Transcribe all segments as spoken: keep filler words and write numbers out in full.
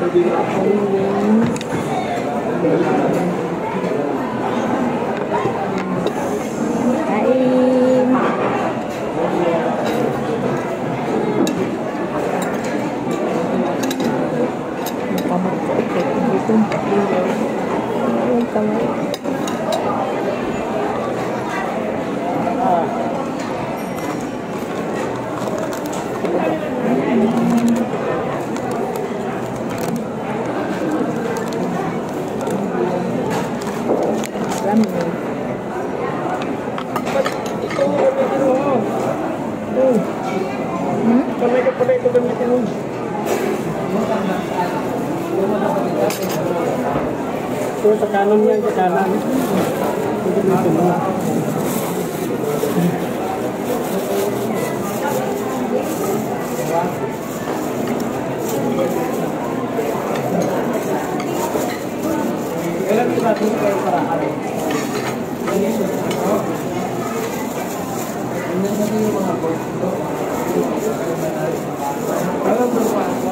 Sa kanan yan, sa kanan. Kailan kita dito kayo para kami? Ano sa yung mga board ito? Alam mo ba ako?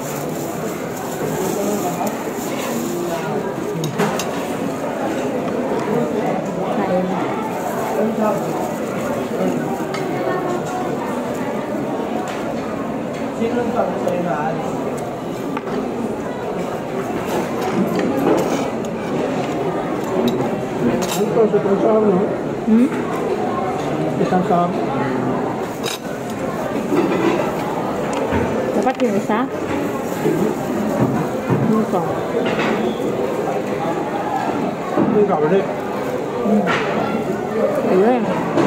Sino ang sabi sa'yo na alis? Ano to? Sa itong saan, no? Hmm? Isang saan. Dapat yung isa? Ano to? Hindi ka ulit. Hmm. Ayun.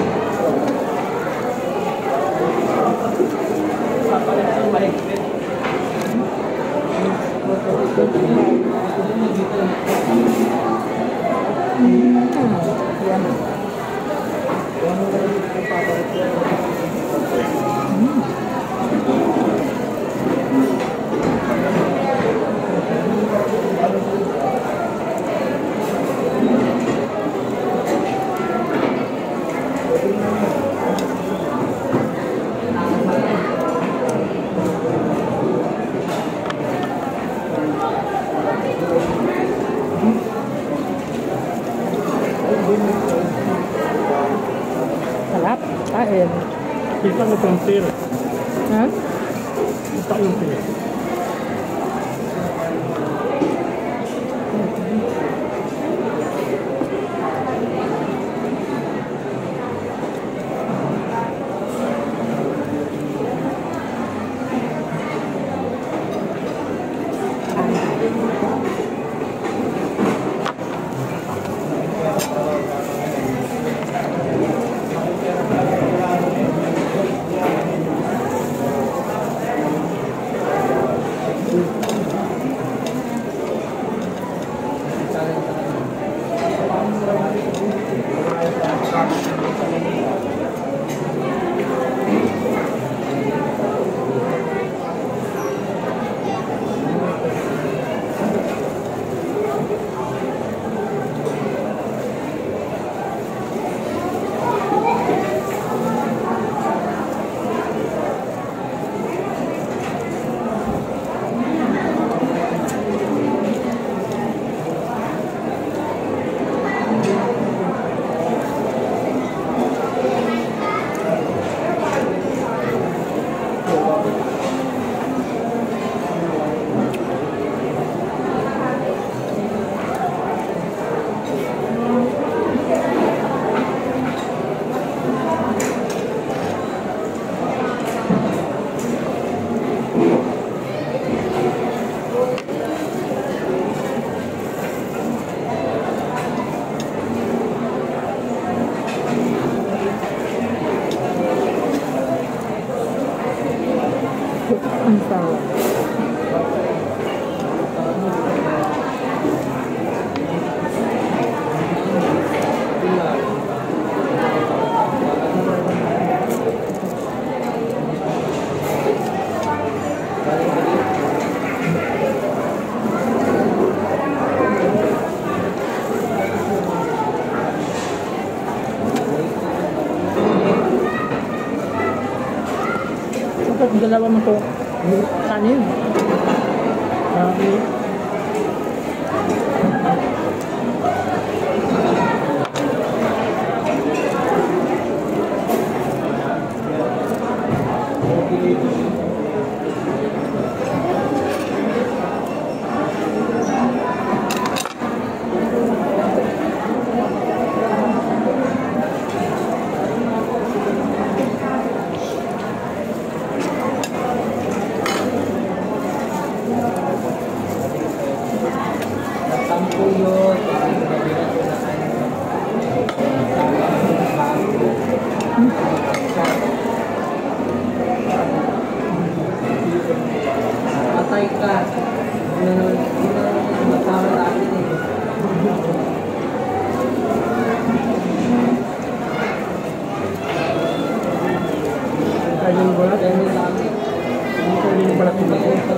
Sarap. Kain. Kita mo itong tir. Ha? Kita yung tir. Ang sarap. Dalawa mo to kanin. Uh, Patay ka. Hindi na masama natin eh. Kanin ba? Kanin natin. Kanin ba natin ako?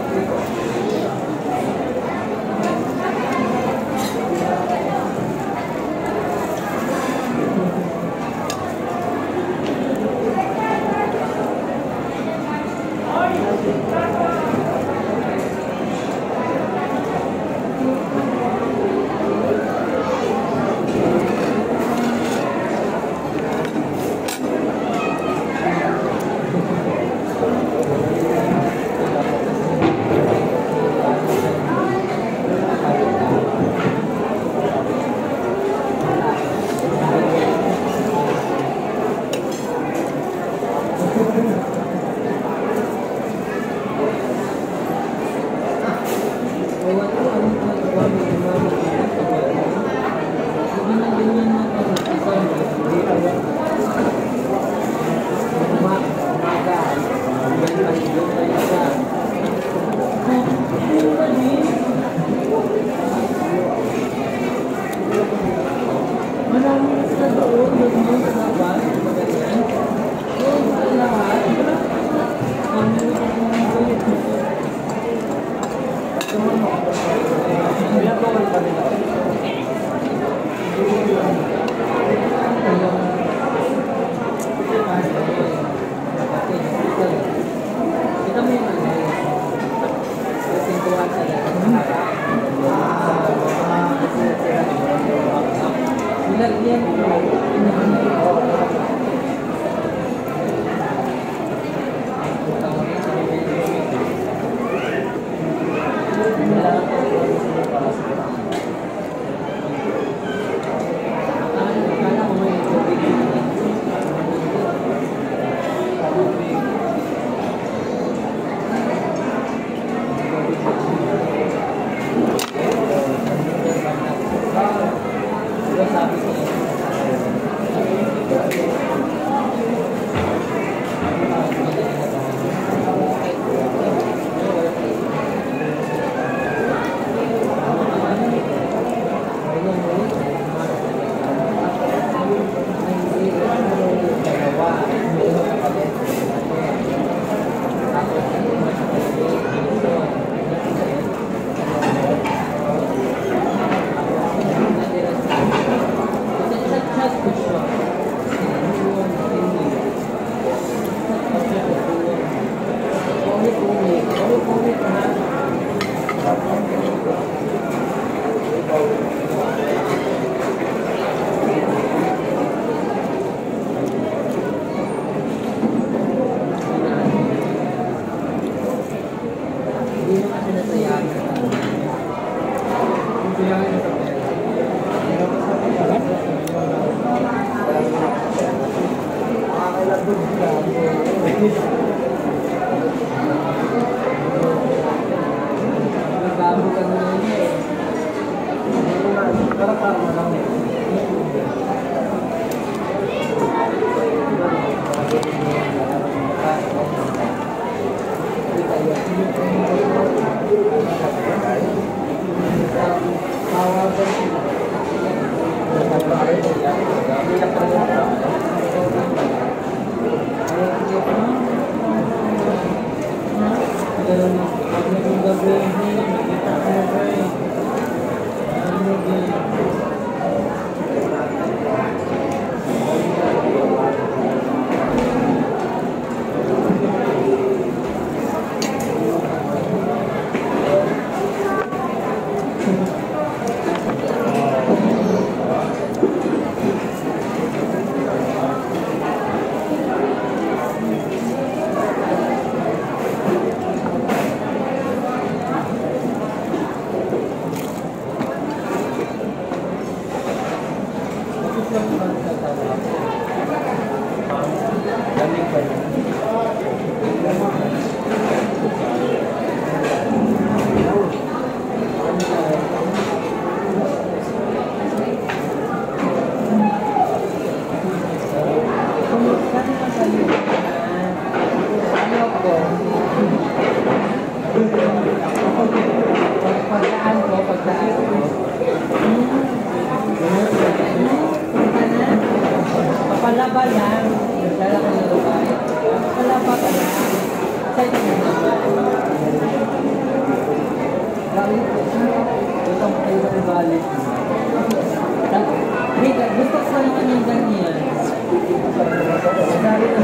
wallet mo. Tapos, wait, gusto ko naman yung ganyan. Sabi ko,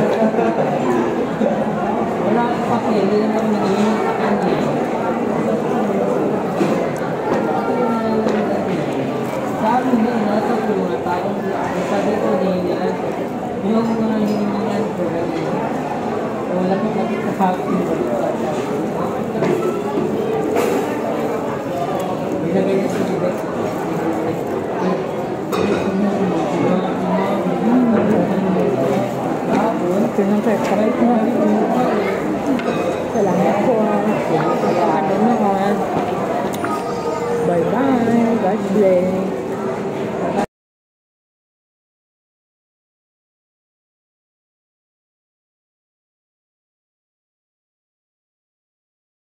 wala akong pake, hindi naman ako nag-iinit sa kanya. Sabi niya, nasa ko mga taong sabi ko niya, yung mga hinihingan ko, wala ko kapit sa happy. Binagay niya sa ibig. Tingnan ko, sabay ko. Salamat po. Ano na. Bye-bye. God bless.